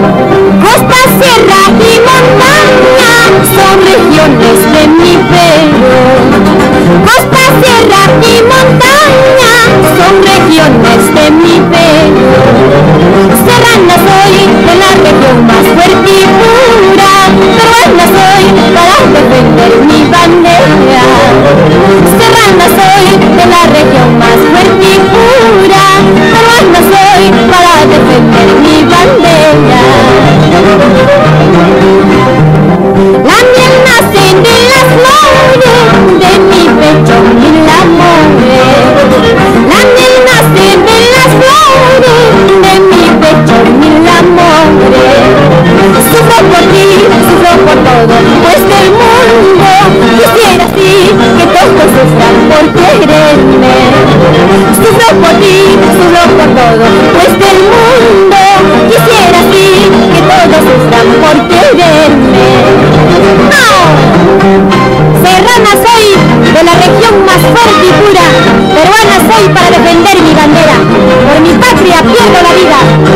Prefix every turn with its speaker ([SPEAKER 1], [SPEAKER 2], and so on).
[SPEAKER 1] Costa, sierra y montaña son regiones de mi Perú. Costa, sierra y montaña son regiones de mi Perú. Serrana soy de la región más fuerte y pura, peruana soy para defender mi bandera. Serrana soy de la región más fuerte y pura, peruana soy para defender mi bandera. La miel nace de las flores de mi pecho mil amores. La miel nace de las flores de mi pecho mil amores. Sufro por ti, sufro por todo, pues del mundo quisiera así que todos sufran por quererme. Sufro por ti, sufro por todo, pues del mundo quisiera así que todos sufran por quererme. ¡No! Serrana soy de la región más fuerte y pura, peruana soy para defender mi bandera. Por mi patria pierdo la vida.